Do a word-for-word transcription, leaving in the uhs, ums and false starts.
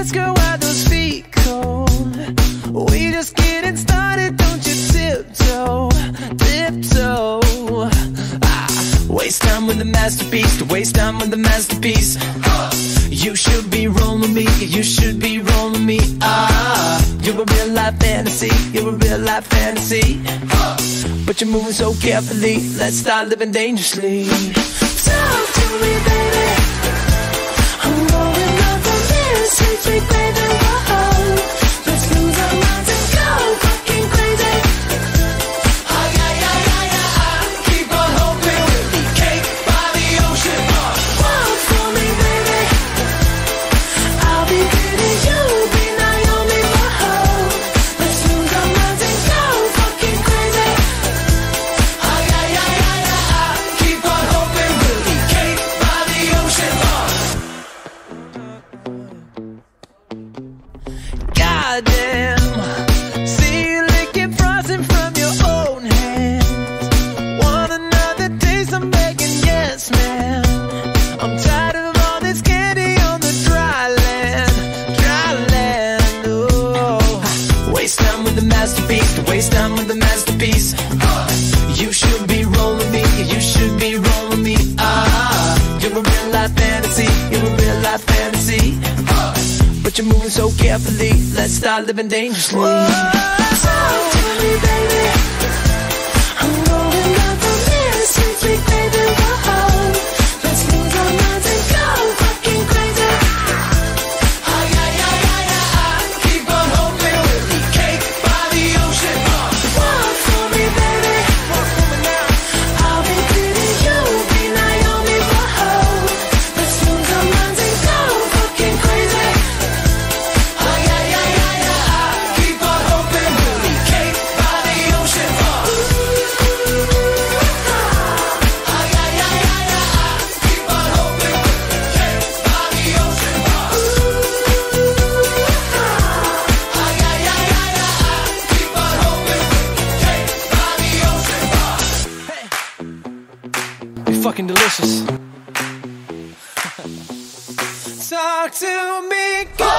ask her why those feet cold. We just getting started, don't you tiptoe, tiptoe. Ah, waste time with the masterpiece, to waste time with the masterpiece. You should be rolling me, you should be rolling me. Ah, you're a real life fantasy, you're a real life fantasy. But you're moving so carefully, let's start living dangerously. Talk to me, baby. I'm rolling up on this sweet, sweet baby. Whoa, let's lose our minds and go fucking crazy. Ay, ay, ay, ay, ay, keep on hoping we'll be cake by the ocean. Walk for me, baby. I'll be Diddy, you'll be Naomi. Whoa, let's lose our minds and go fucking crazy. Ay, ay, ay, ay, ay, keep on hoping we'll be cake by the ocean. Goddamn, see you licking frosting from your own hands. Want another taste? I'm begging, yes, man. I'm tired of all this candy on the dry land, dry land. Oh, waste time with the masterpiece, to waste time with the masterpiece. You should be rolling me, you should be rolling me. Ah, you're a real life fantasy, you're a real life fantasy. But you're moving so carefully, let's start living dangerously. Talk to me, baby. I'm rolling up on this sweet, sweet baby. Whoa, let's lose our minds and go fucking crazy. Ay, ay, ay, ay, ay, keep on hoping we'll be cake by the ocean. Walk for me, baby. Walk for me now. I'll be Diddy, you'll be Naomi. Whoa, let's lose our minds and go fucking crazy. Ay, ay, ay, ay, ay, keep on hoping we'll be cake by the ocean. Ay, ay, ay, ay, ay, keep on hoping we'll be cake by the ocean. Ay, ay, ay, ay, ay, keep on hoping we'll be cake by the ocean. Hey, you're fucking delicious. Talk to me,